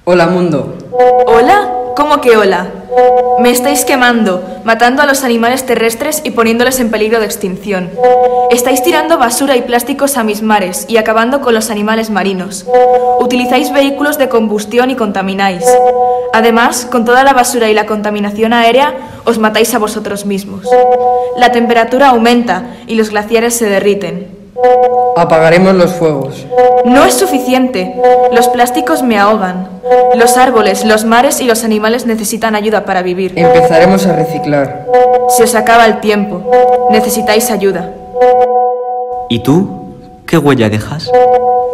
Hola, mundo. ¿Hola? ¿Cómo que hola? Me estáis quemando, matando a los animales terrestres y poniéndoles en peligro de extinción. Estáis tirando basura y plásticos a mis mares y acabando con los animales marinos. Utilizáis vehículos de combustión y contamináis. Además, con toda la basura y la contaminación aérea, os matáis a vosotros mismos. La temperatura aumenta y los glaciares se derriten. Apagaremos los fuegos. No es suficiente. Los plásticos me ahogan. Los árboles, los mares y los animales necesitan ayuda para vivir. Empezaremos a reciclar. Se os acaba el tiempo. Necesitáis ayuda. ¿Y tú? ¿Qué huella dejas?